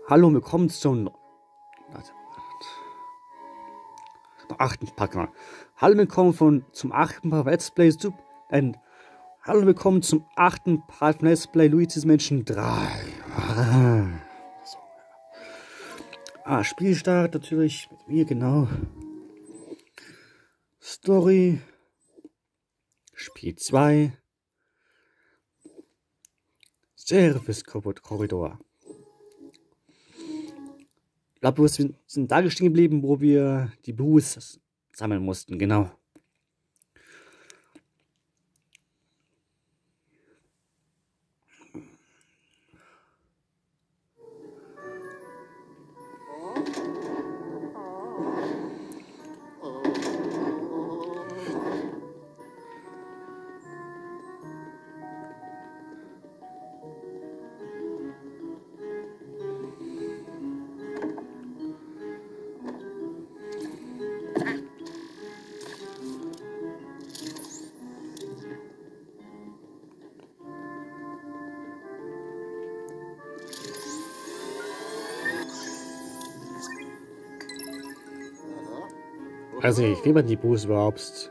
Hallo, willkommen zum achten Part. Hallo, willkommen zum achten Part Let's Play Hallo, willkommen zum achten Part von Let's Play Luigi's Mansion 3. Spielstart natürlich mit mir, genau. Story. Spiel 2. Service-Korridor. Ich glaube, wir sind da stehen geblieben, wo wir die Buhs sammeln mussten, genau. Also ich wie man die Buhs überhaupt.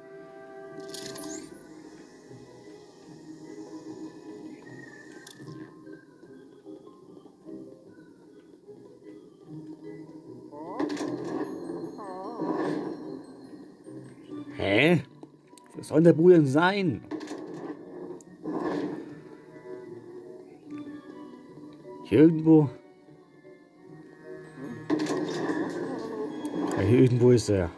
Hä? Was soll der Buh denn sein? Hier irgendwo? Ja, hier irgendwo ist er.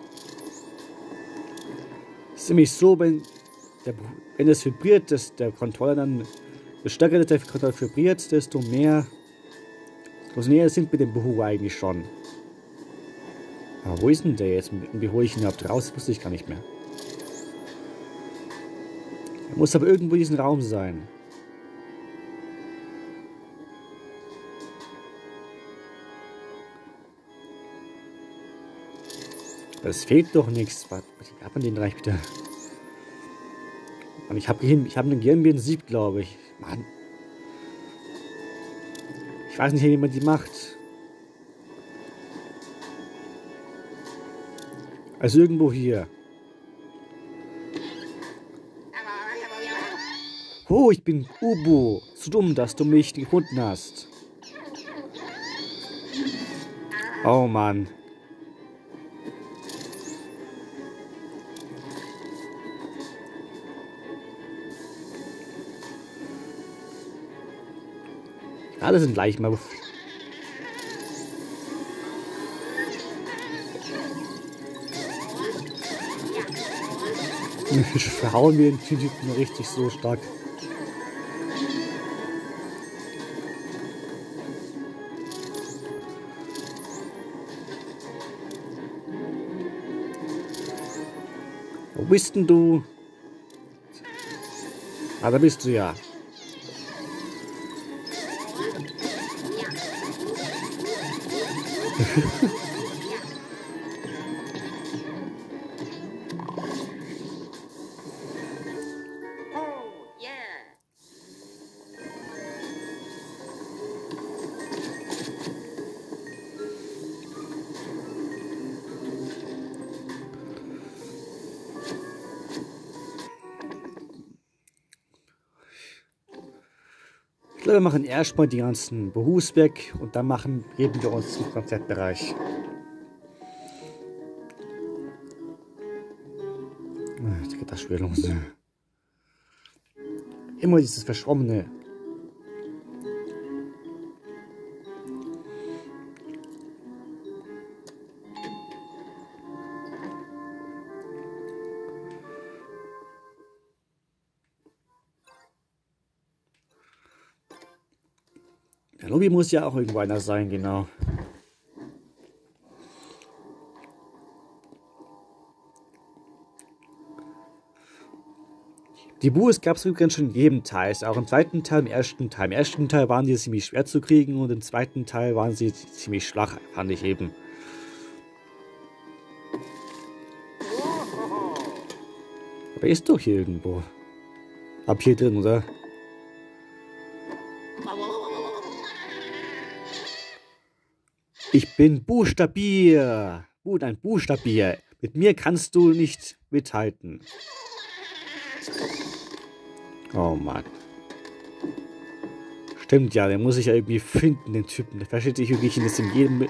Es ist nämlich so, wenn es vibriert, dass der Controller dann, je stärker der Controller vibriert, desto näher sind wir dem Buhu eigentlich schon. Aber wo ist denn der jetzt? Wie hole ich ihn überhaupt raus? Das wusste ich gar nicht mehr. Er muss aber irgendwo in diesem Raum sein. Es fehlt doch nichts. Was hat man den Reich bitte? Und ich habe einen Gehirnbeeren Sieb, glaube ich. Mann. Ich weiß nicht, wie man die macht. Also irgendwo hier. Oh, ich bin Ubu. Zu dumm, dass du mich gefunden hast. Oh Mann. Alle sind gleich mal. Verhauen wir den Typen richtig so stark. Wo bist denn du? Ah, da bist du ja. Ich glaube, wir machen erstmal die ganzen Buhus weg und dann geben wir uns zum Konzertbereich. Jetzt geht das schwer los. Immer dieses Verschwommene. Der Lobby muss ja auch irgendwo einer sein, genau. Die Buhs gab es übrigens schon in jedem Teil, auch im zweiten Teil, im ersten Teil. Im ersten Teil waren die ziemlich schwer zu kriegen und im zweiten Teil waren sie ziemlich schwach, fand ich eben. Aber ist doch hier irgendwo. Ab hier drin, oder? Ich bin Buchstabier. Ein Buchstabier. Mit mir kannst du nicht mithalten. Oh Mann. Stimmt ja, den muss ich ja irgendwie finden, den Typen. Der versteht sich wirklich jetzt in jedem...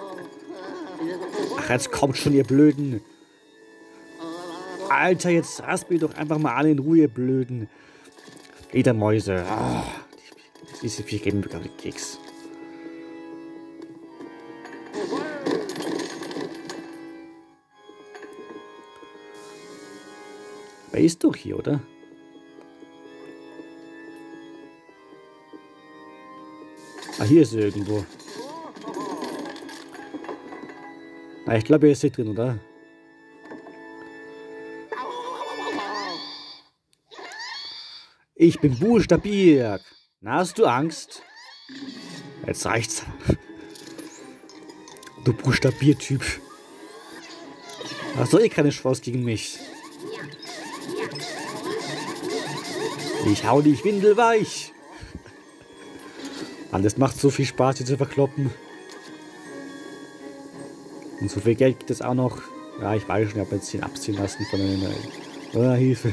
Ach, jetzt kommt schon, ihr Blöden. Alter, jetzt lasst mich doch einfach mal alle in Ruhe, ihr Blöden. Fledermäuse. Oh, diese vier geben mir gerade den Keks. Er ist doch hier, oder? Ah, hier ist er irgendwo. Ah, ich glaube, er ist hier drin, oder? Ich bin Buchstabier. Na, hast du Angst? Jetzt reicht's. Du Buchstabiertyp. Hast du eh keine Chance gegen mich. Ich hau dich windelweich. Alles macht so viel Spaß, die zu verkloppen. Und so viel Geld gibt es auch noch. Ja, ich weiß schon, ich habe jetzt 10 abziehen lassen von der Hilfe.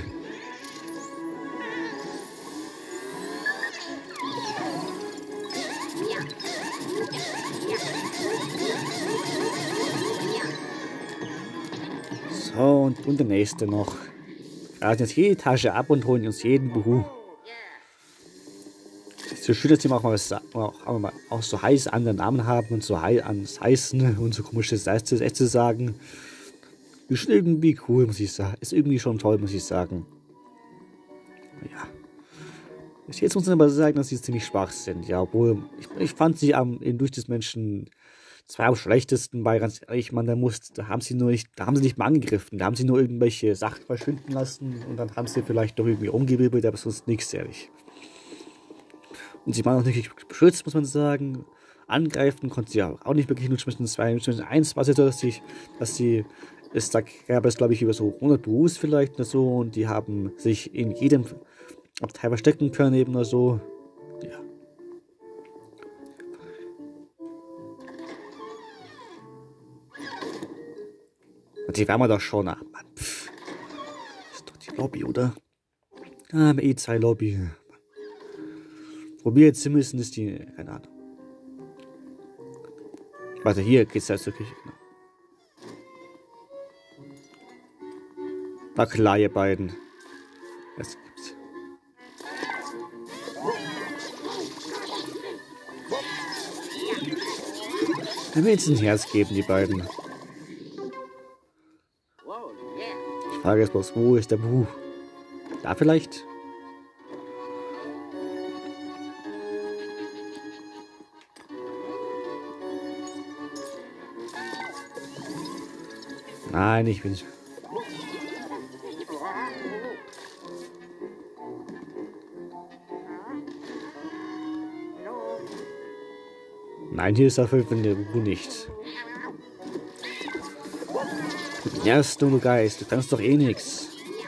So, und der nächste noch. Wir grasen jetzt jede Tasche ab und holen uns jeden Buhu. So schön, dass die auch mal auch so heiße andere Namen haben und so heißen und so komische Sätze sagen. Ist schon irgendwie cool, muss ich sagen. Ist irgendwie schon toll, muss ich sagen. Ja. Jetzt muss man aber sagen, dass sie ziemlich schwach sind. Ja, obwohl, ich fand sie durch des Menschen zwei am schlechtesten, weil ganz ehrlich, man, da haben sie nicht mal angegriffen. Da haben sie nur irgendwelche Sachen verschwinden lassen und dann haben sie vielleicht doch irgendwie umgewirbelt, aber sonst nichts, ehrlich. Und sie waren auch nicht beschützt, muss man sagen. Angreifen konnte sie auch nicht wirklich, nur zwischen eins war es so, da gab es, glaube ich, über so 100 Berufs vielleicht oder so und die haben sich in jedem Abteil verstecken können eben oder so. Ja. Und die waren wir doch schon, ach Mann, pff. Ist doch die Lobby, oder? Ah, E2-Lobby. Probiert zu müssen, ist die, keine Ahnung. Warte, hier geht's da zur Küche. Na klar, ihr beiden. Das gibt's. Wenn wir jetzt ein Herz geben, die beiden. Ich frage jetzt bloß, wo ist der Buch? Da vielleicht? Nein, ich bin... Nein, hier ist auf jeden Fall der Buch nicht. Erst du Geist, du kannst doch eh nix.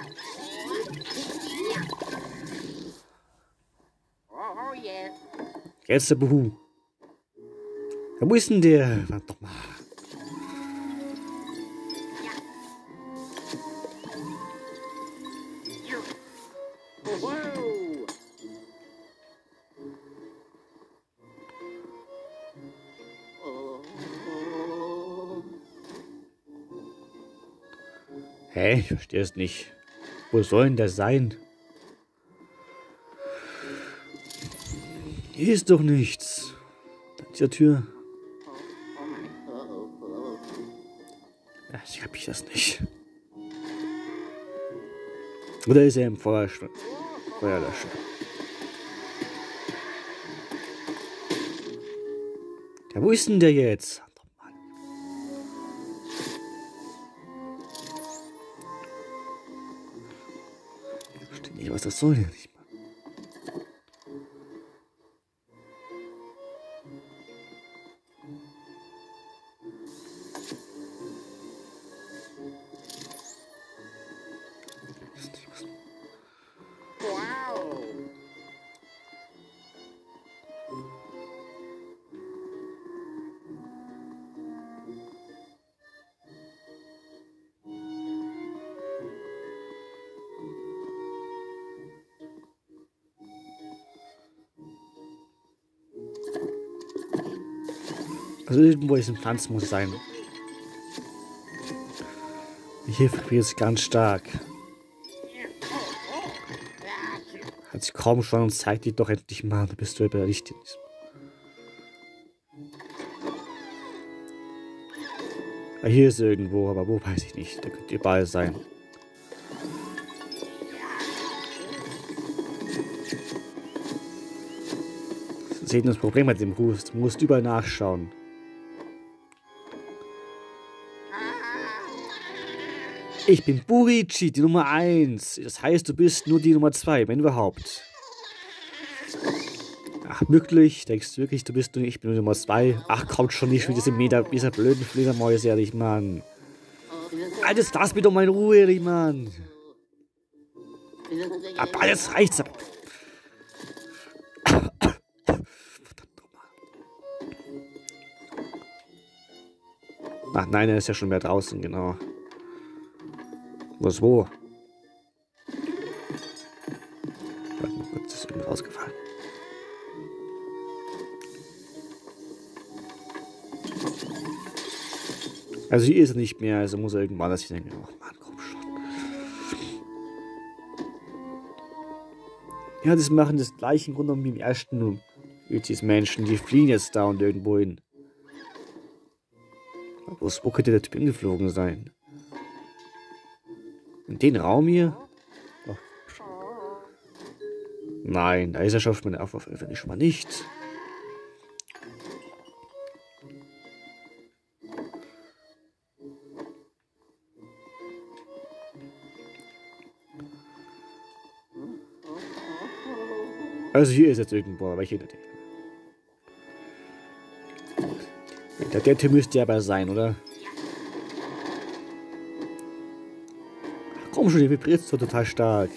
Jetzt der Buhu. Ja, wo ist denn der? Warte doch mal. Hä? Ich verstehe es nicht. Wo soll denn der sein? Hier ist doch nichts. An dieser Tür. Ja, ich hab das nicht. Oder ist er im Feuerlöscher? Ja, wo ist denn der jetzt? Ich verstehe nicht, was das soll. Nicht. Also irgendwo ist ein Pflanzen muss es sein. Hier friert es ganz stark. Hat sich kaum schon und zeigt dir doch endlich mal, du bist du überrichtet. Ja, hier ist irgendwo, aber wo weiß ich nicht. Da könnt ihr überall sein. Das ist eben das Problem mit dem Ruf. Du musst überall nachschauen. Ich bin Burichi, die Nummer 1. Das heißt, du bist nur die Nummer 2, wenn überhaupt. Ach, wirklich? Denkst du wirklich, du bist nur ich bin nur Nummer 2? Ach, kommt schon nicht mit dieser blöden Fledermäuse, ehrlich, Mann. Alles, lass mich doch mal in Ruhe, ehrlich, Mann. Aber jetzt reicht's. Ach nein, er ist ja schon mehr draußen, genau. Was wo? Warte mal kurz, ist irgendwas ausgefallen. Also hier ist er nicht mehr, also muss er irgendwann, dass ich denke, oh Mann, komm schon. Ja, das machen das gleiche im Grunde genommen wie im ersten Ötis Menschen, die fliehen jetzt da und irgendwo hin. Wo könnte der Typ hingeflogen sein? In den Raum hier? Oh. Nein, da ist er schon auf schon mal nicht. Also hier ist jetzt irgendwo, aber ich hinter dem. Der Typ müsste ja aber sein, oder? Komm schon, der vibriert so total stark.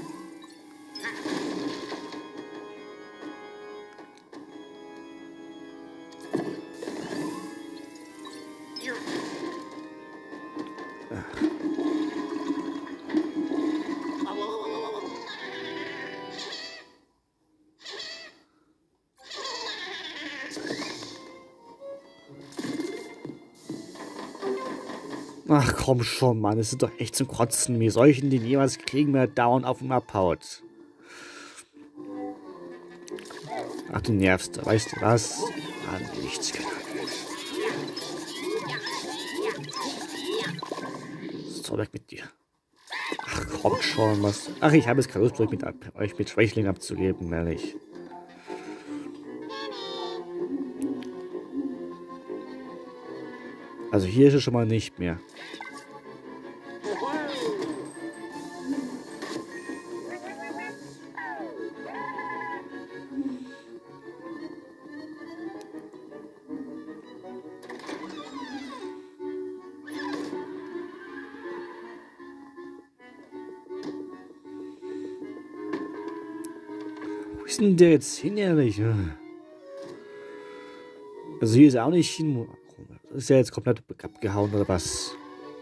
Ach komm schon, Mann, das ist doch echt zum Kotzen. Wie soll ich denn den jemals kriegen, wenn er dauernd auf dem abhaut? Ach, du nervst, weißt du was? Mann, nichts kann so weg mit dir. Ach komm schon, was? Ach, ich habe es keine Lust, euch mit Schwächlingen abzugeben, ehrlich. Also hier ist es schon mal nicht mehr. Wo ist denn der jetzt hin, ehrlich? Also hier ist er auch nicht hin. Ist er jetzt komplett abgehauen oder was?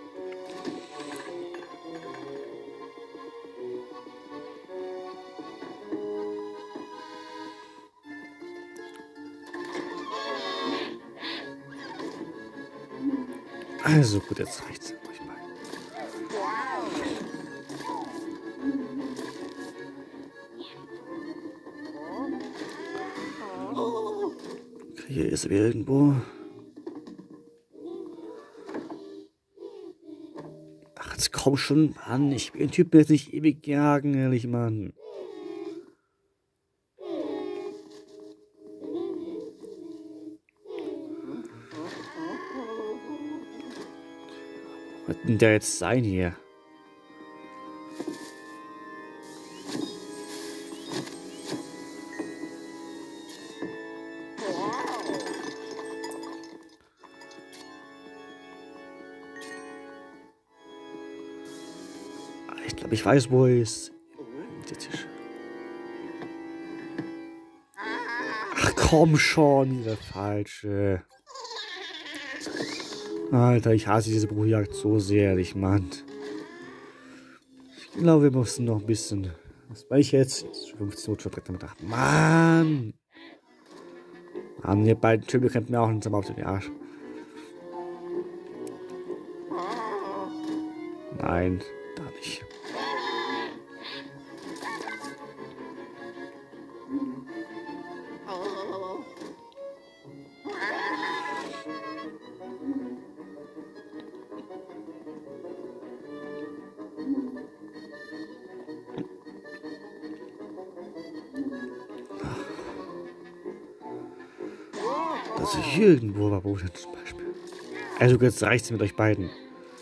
Also gut, jetzt reicht's. Okay, hier ist er wieder irgendwo. Ach, jetzt komm schon an. Ich will den Typen jetzt nicht ewig jagen, ehrlich, Mann. Was wird denn der jetzt sein hier? Ich glaube, ich weiß, wo er ist. Ach komm schon, dieser Falsche. Alter, ich hasse diese Bruchjagd so sehr, ehrlich, Mann. Ich glaube, wir mussten noch ein bisschen. Was war ich jetzt? 15 Uhr verbrennen. Mann! Haben die beiden Typen könnten mir auch langsam auf den Arsch. Nein, da nicht. Das ist hier irgendwo, aber wo denn zum Beispiel? Also jetzt reicht's mit euch beiden.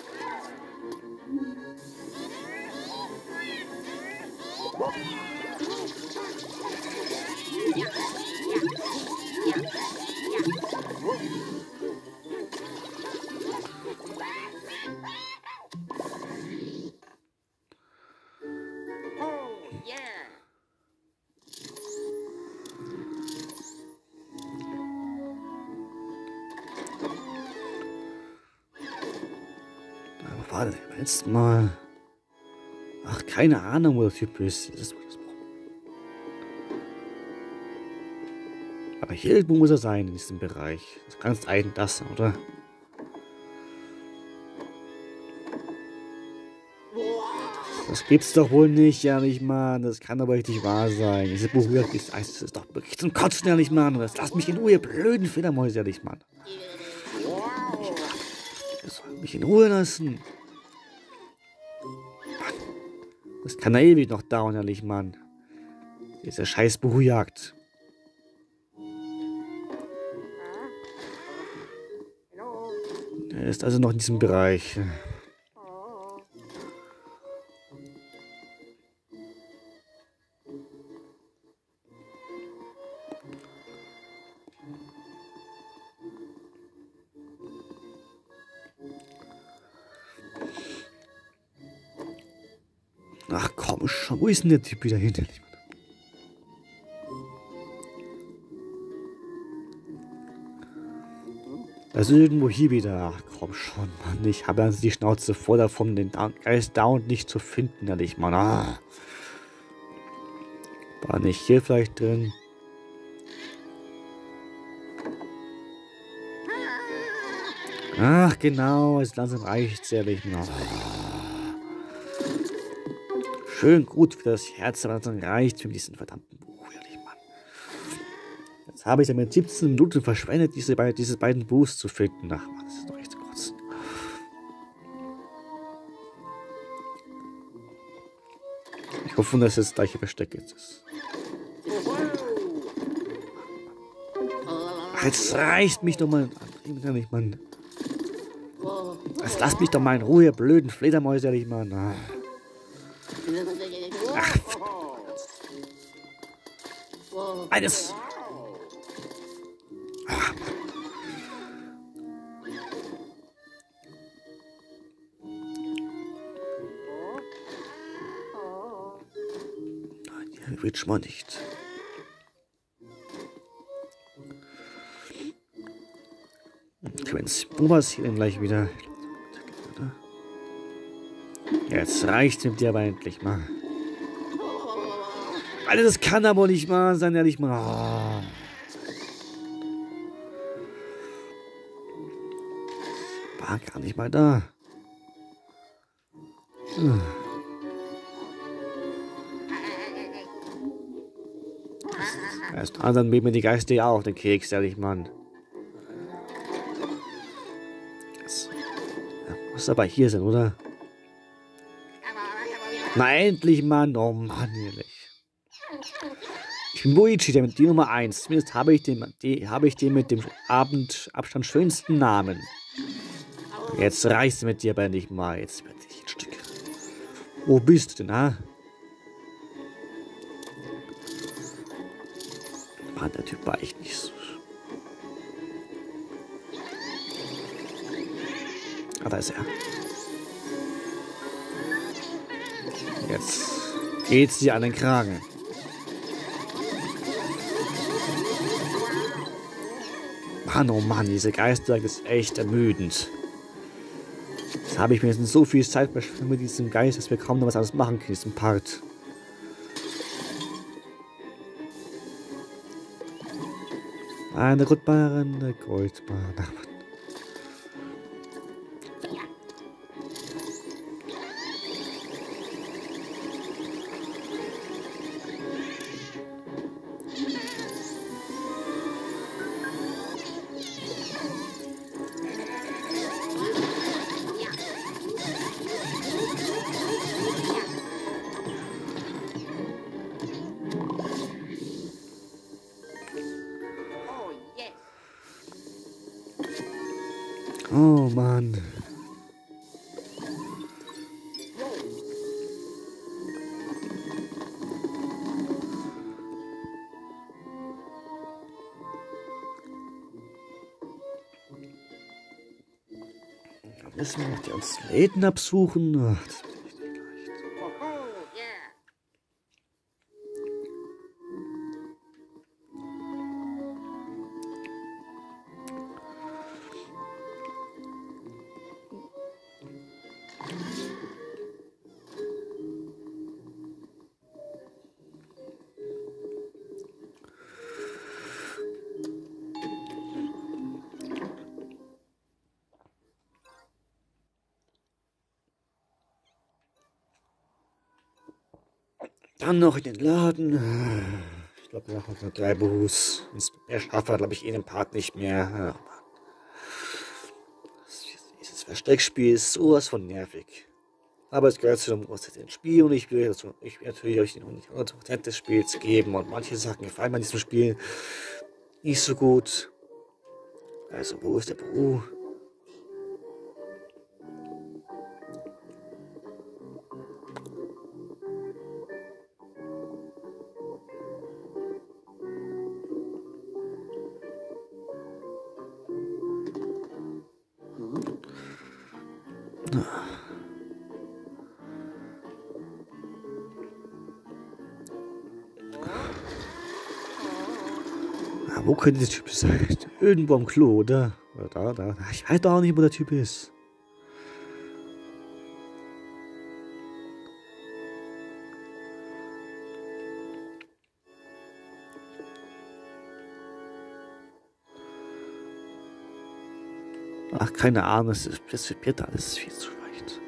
Warte, jetzt mal. Ach, keine Ahnung, wo der Typ ist. Aber hier irgendwo muss er sein, in diesem Bereich. Das kannst eigentlich das sein, oder? Das gibt's doch wohl nicht, ehrlich, Mann. Das kann aber richtig wahr sein. Diese Buch ist doch wirklich zum Kotzen, ehrlich, Mann. Lasst mich in Ruhe, ihr blöden Fledermäuse, ehrlich, Mann. Ihr sollt mich in Ruhe lassen. Das kann er ewig noch dauern, ehrlich, Mann. Diese scheiß Buhjagd. Er ist also noch in diesem Bereich. Ach komm schon, wo ist denn der Typ wieder hinter? Also irgendwo hier wieder. Ach komm schon, Mann. Ich habe also die Schnauze voll davon, den Geist dauernd nicht zu finden, ehrlich, Mann. Ah. War nicht hier vielleicht drin? Ach genau, es langsam reicht's, ehrlich, Mann. Schön gut für das Herz, aber dann reicht für diesen verdammten Buch, ehrlich, Mann. Jetzt habe ich damit 17 Minuten verschwendet, diese beiden Buchs zu finden. Ach, Mann, das ist doch echt zu kotzen. Ich hoffe, dass das gleiche Versteck jetzt ist. Ach, jetzt reicht mich doch mal an, ehrlich, Mann. Jetzt lasst mich doch mal in Ruhe, ihr blöden Fledermäuse, ehrlich, Mann. Ach. Eines. Ach. Nein, hier wird schon mal nicht. Wo war es hier denn gleich wieder? Jetzt reicht's mit dir aber endlich mal. Alter, das kann aber nicht mal sein, ehrlich mal. Oh. War gar nicht mal da. Erst anderen nehmen mir die Geister ja auch den Keks, ehrlich, Mann. Das muss aber hier sein, oder? Na endlich, Mann. Oh Mann, ehrlich. Ich bin Luigi, der mit die Nummer 1. Zumindest habe ich den mit dem Abstand schönsten Namen. Jetzt reicht's mit dir aber nicht mal. Jetzt werde ich ein Stück. Wo bist du denn, ha? Mann, der Typ war echt nicht so. Ah, da ist er. Jetzt geht's dir an den Kragen. Mann, oh Mann, diese Geisterjagd ist echt ermüdend. Jetzt habe ich mir jetzt so viel Zeit verschwendet mit diesem Geist, dass wir kaum noch was anderes machen können in diesem Part. Eine Goldbarren, eine Goldbarren. Ach, Mann. Oh Mann. Dann müssen wir noch die ganzen Läden absuchen. Ach, das wird echt nicht leicht. Dann noch in den Laden. Ich glaube, wir machen noch 3 Buhus. Mehr schaffen wir, glaube ich, den Part nicht mehr. Dieses Versteckspiel ist sowas von nervig. Aber es gehört zu dem großen Spiel und ich will natürlich euch den 100% des Spiels geben. Und manche Sachen gefallen mir an diesem Spiel nicht so gut. Also, wo ist der Buh? Wo könnte der Typ sein? Irgendwo am Klo, oder? Oder da. Ich weiß doch auch nicht, wo der Typ ist. Ach, keine Ahnung, das wird alles viel zu weit.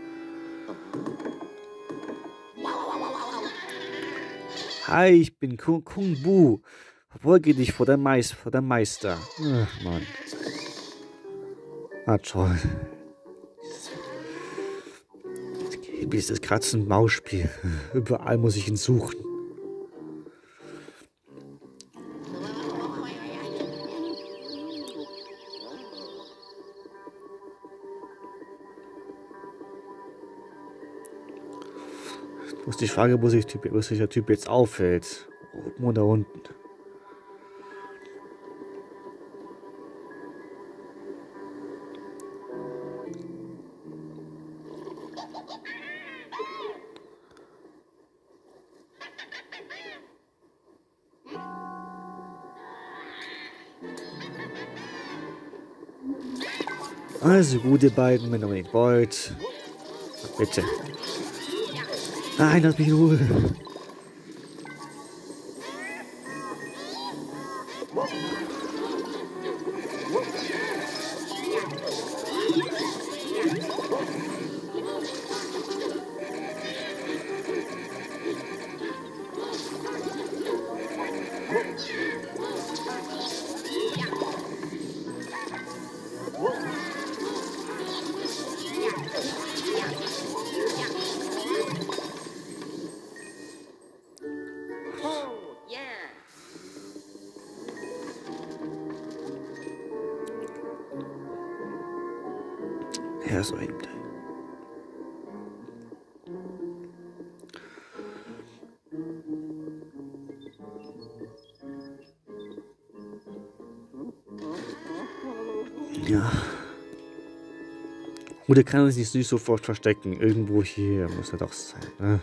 Hi, ich bin Kung Bu. Verfolge dich vor dem Meister. Ach, Mann. Ah, toll. Dieses Katzen-Maus-Spiel. Überall muss ich ihn suchen. Wo ist die Frage, wo sich der Typ jetzt aufhält? Oben oder unten? Also gut, ihr beiden, wenn ihr unbedingt wollt. Bitte. Nein, lass mich in Ruhe. Ja, so eben. Ja. Oder kann er sich nicht sofort verstecken? Irgendwo hier muss er doch sein, ne?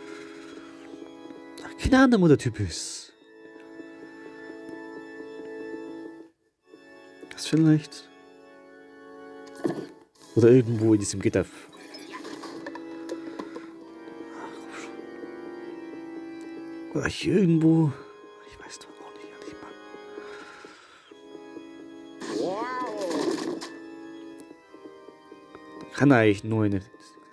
Ach, keine Ahnung, wo der Typ ist. Das vielleicht? Oder irgendwo in diesem Gitter. Oder hier irgendwo. Ich weiß doch auch nicht, ehrlich, Mann. kann eigentlich nur eine...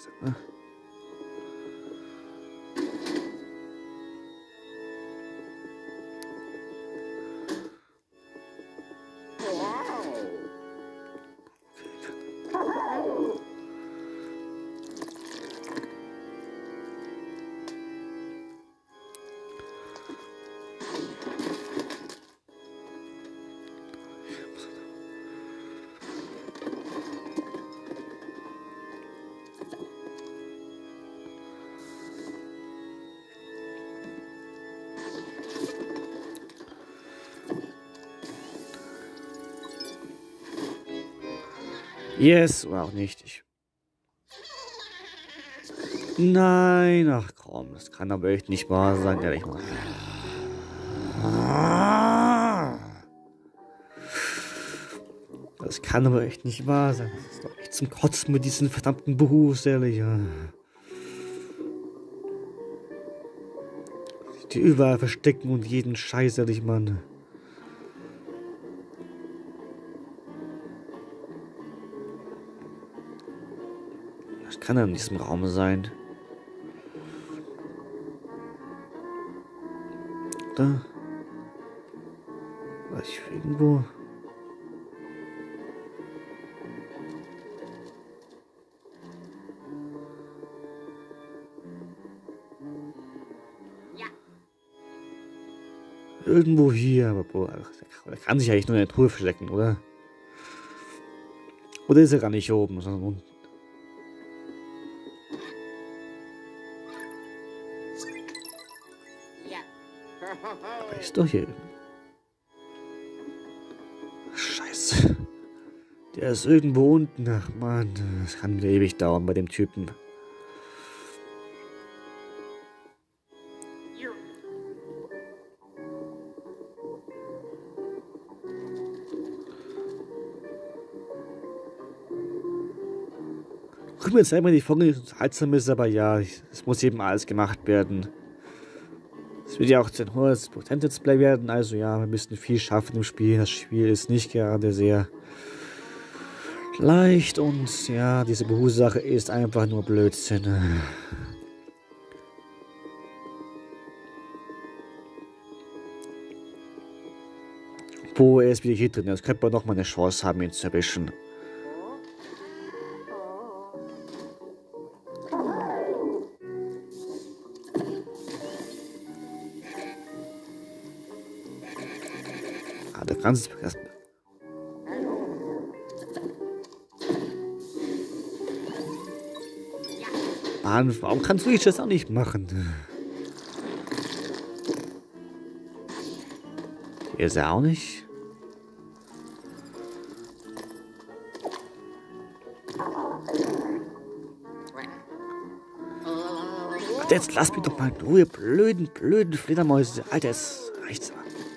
Yes, oder auch nicht. Nein, ach komm, das kann aber echt nicht wahr sein, ehrlich mal. Das kann aber echt nicht wahr sein. Das ist doch echt zum Kotzen mit diesen verdammten Buhus, ehrlich. Die überall verstecken und jeden Scheiß, ehrlich, Mann. Das kann ja in diesem Raum sein. Da. War ich irgendwo? Irgendwo hier, aber boah, der kann sich eigentlich nur in der Truhe verstecken, oder? Oder ist er gar nicht oben, sondern unten? Aber ist doch hier. Scheiße. Der ist irgendwo unten. Ach man, das kann wieder ewig dauern bei dem Typen. Guck mir jetzt einmal die Folge unterhaltsam ist, aber ja, es muss eben alles gemacht werden. Es wird ja auch ein hohes Prozent-Display werden, also ja, wir müssen viel schaffen im Spiel. Das Spiel ist nicht gerade sehr leicht und ja, diese Behu-Sache ist einfach nur Blödsinn. Wo er ist wieder hier drin, jetzt könnte man noch mal eine Chance haben, ihn zu erwischen. Ganz Mann, warum kannst du das auch nicht machen? Hier ist er auch nicht. Jetzt lass mich doch mal in Ruhe, blöden Fledermäuse. Alter, es reicht's.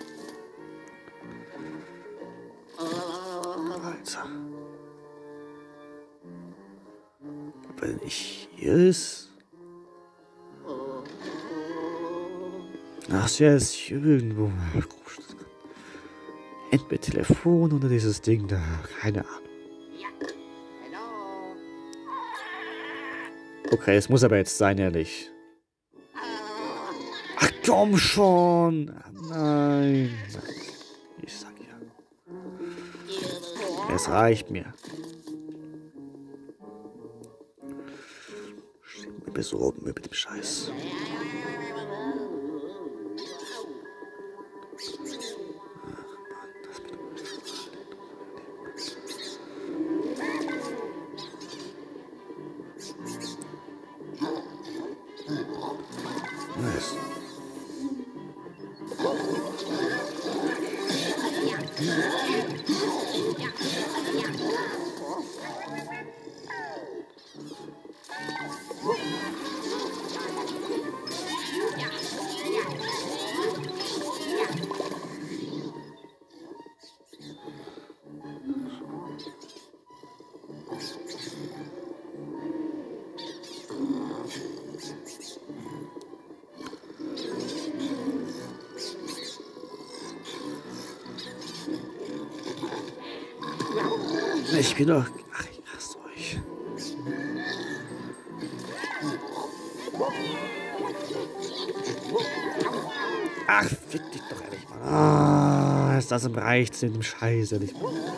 Wenn ich hier ist. Ach, der ist hier irgendwo. Entweder Telefon oder dieses Ding da. Keine Ahnung. Okay, es muss aber jetzt sein, ehrlich. Ach komm schon. Nein. Ich sag ja. Es reicht mir. Bis oben mit dem Scheiß. Nice. Ich bin doch... Ach, ich hasse euch. langsam reicht's mit dem Scheiß, ehrlich.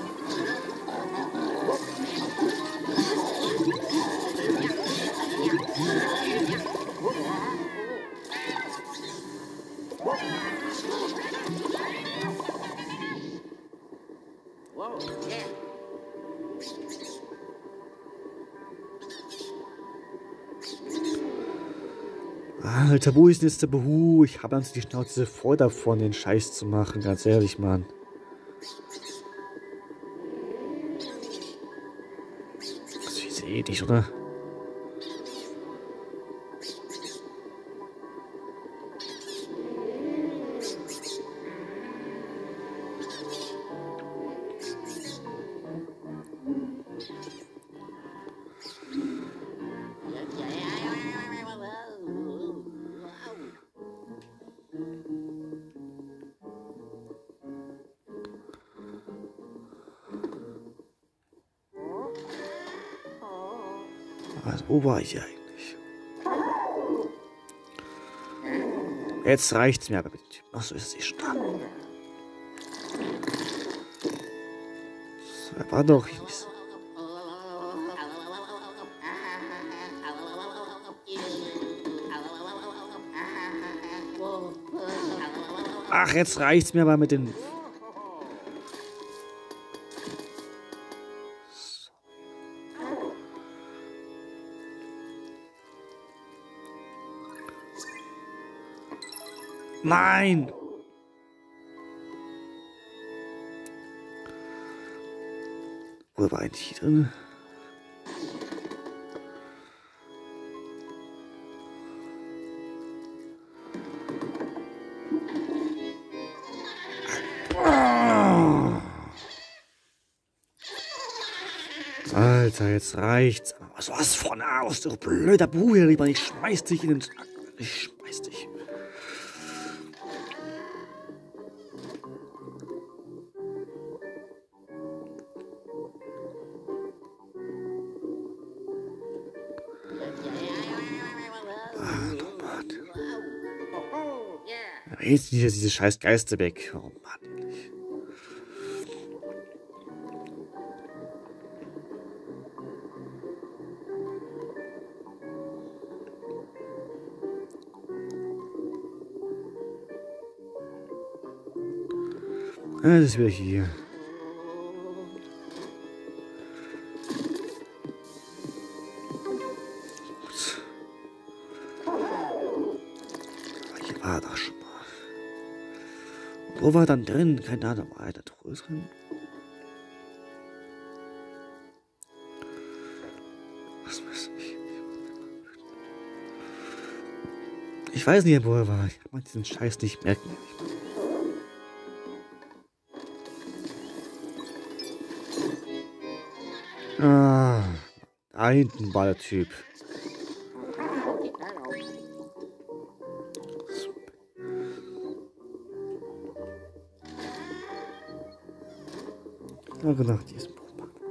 Alter, wo ist denn jetzt der Buhu? Ich habe ganz die Schnauze voll davon, den Scheiß zu machen, ganz ehrlich, Mann. Das ist eh nicht, oder? Also, wo war ich eigentlich? Jetzt reicht's mir aber mit dem Typ. Ach so, ist es eh schon da. So, er war doch nicht so. Ach, jetzt reicht's mir aber mit den... Nein! Wo war eigentlich hier drin? Alter, jetzt reicht's. Was von aus, du blöder Bruder, lieber. Ich schmeiß dich in den... Ich schmeiß dich. Jetzt diese scheiß Geister weg. Oh Mann, ehrlich. Das ist wieder hier. Hier war doch schon mal. Wo war dann drin? Keine Ahnung, war eine Truhe drin? Was weiß ich? Ich weiß nicht, wo er war. Ich kann diesen Scheiß nicht merken. Ah, da hinten war der Typ. Ja, genau, diesem Buch.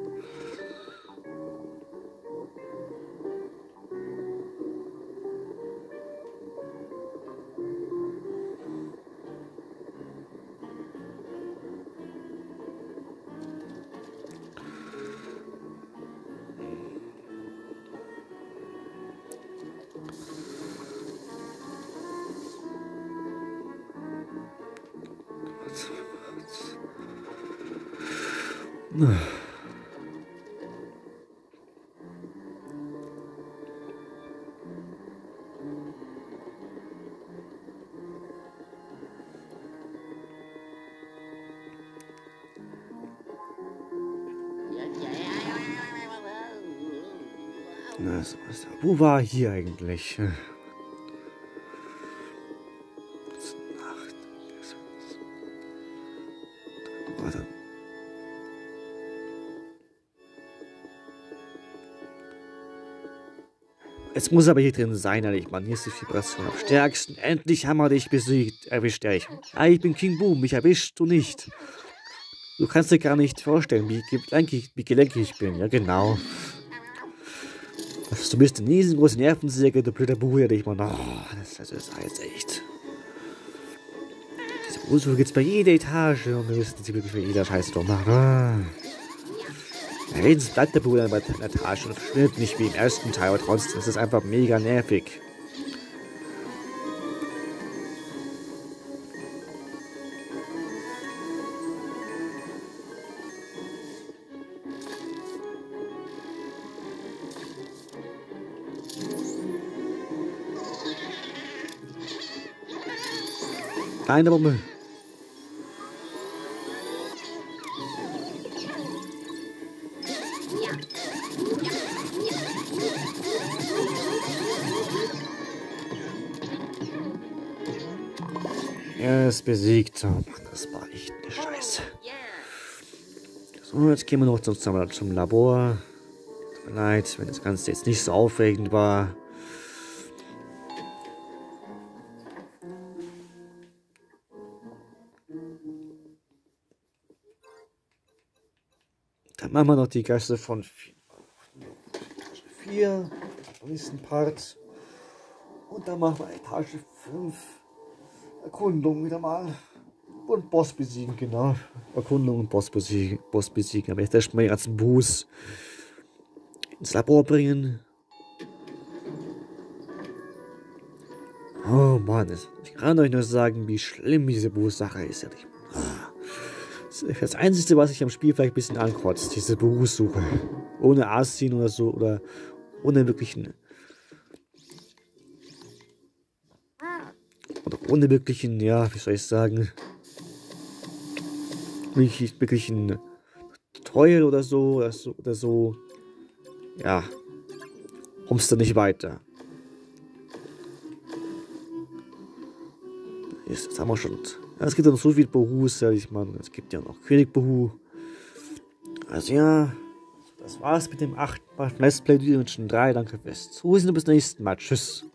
Wo war hier eigentlich? Warte. Es muss aber hier drin sein, ehrlich, Mann. Hier ist die Vibration am stärksten. Endlich haben wir dich besiegt. Erwischt er dich. Ja, ich bin King Boom. Mich erwischt du nicht. Du kannst dir gar nicht vorstellen, wie gelenkig ich bin. Ja, genau. Du bist eine riesengroße Nervensäge, du blöder Buhu, ehrlich, Mann. Oh, das heißt echt. Diese So geht's bei jeder Etage und wir wissen, dass sie wirklich bei jeder Scheiße doch machen. Ja, wenigstens bleibt der Bruder bei der Etage und verschwindet nicht wie im ersten Teil, aber trotzdem ist es einfach mega nervig. Kleine Bombe. Er ist besiegt. Oh Mann, das war echt eine Scheiße. So, jetzt gehen wir noch zum Labor. Tut mir leid, wenn das Ganze jetzt nicht so aufregend war. Dann machen wir noch die Gasse von 4, am nächsten Part. Und dann machen wir Etage 5. Erkundung wieder mal. Und Boss besiegen, genau. Erkundung und Boss besiegen. Aber jetzt erstmal den ganzen Buß ins Labor bringen. Oh Mann, ich kann euch nur sagen, wie schlimm diese Buß-Sache ist. Das ist das Einzige, was ich am Spiel vielleicht ein bisschen ankotzt, diese Berufssuche. Ohne Asien oder so, oder ohne wirklichen. Oder ohne wirklichen, ja, wie soll ich sagen, wirklichen Treuel oder so, ja, kommst du nicht weiter. Jetzt haben wir schon, ja, es gibt ja noch so viel Behus, sag ich mal, es gibt ja noch König Behu. Also ja, das war's mit dem 8. Let's Play Dimension 3, danke fürs Zusehen und bis zum nächsten Mal, tschüss.